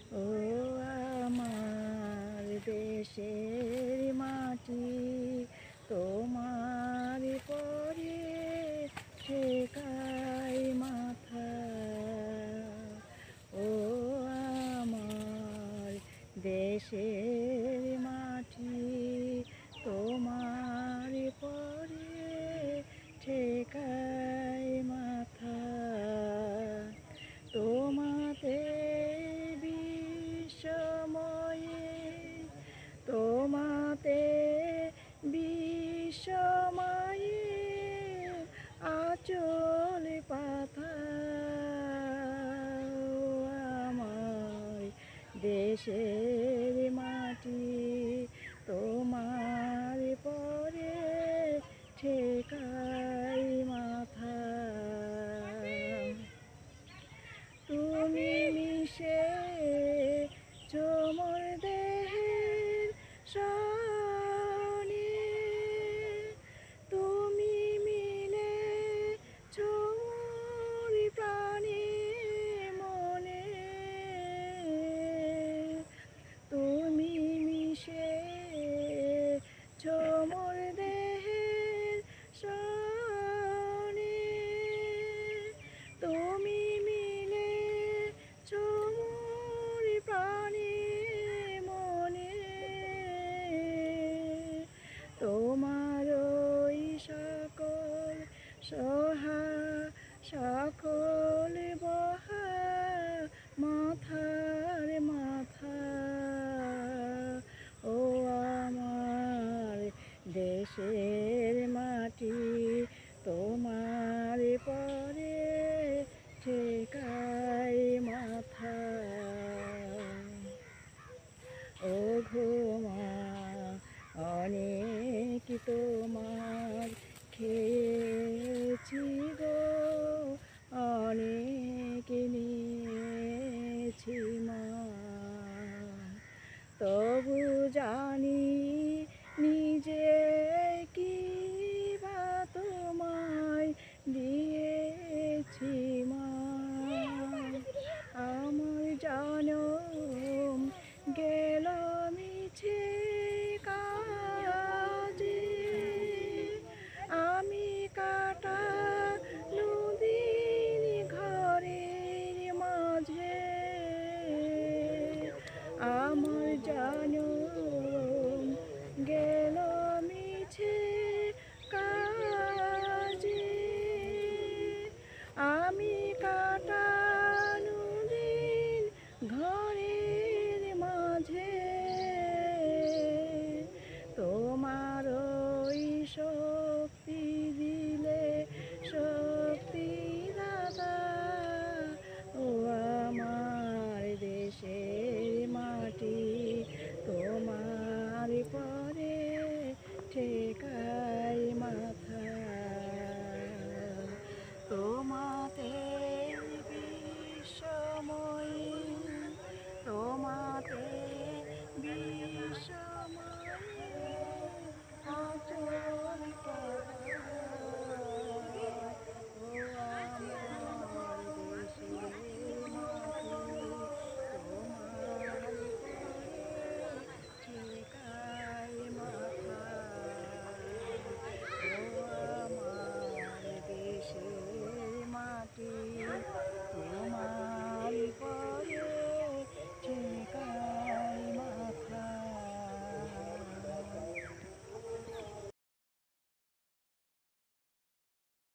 ও আমার দেশের মাটি, তোমার পরে ঠেকাই মাথা। ও আমার দেশের মাটি, তোমার পরে ঠেকাই মাথা। তোমাতে বিষময়ে, তোমাতে বিষময়ে আঁচল পাতা। আমার দেশের মাটি, তোমার পরে ঠেকাই মাথা। তুমি মিশে মোর দেহের সনে, তুমি মিলে মোর প্রাণে মনে। তুমি মিশে মোর দেহের সনে, তুমি মিলে মোর প্রাণে মনে। তোমার ওই সকল সহা সকল বহা মাথার মাথা। ও আমার দেশের মাটি, তোমার পরে ঠেকাই মাথা। ও ঘুমা অনেক তোমার খেয়েছি গো, অনেক নিয়েছি মা, তবু জানি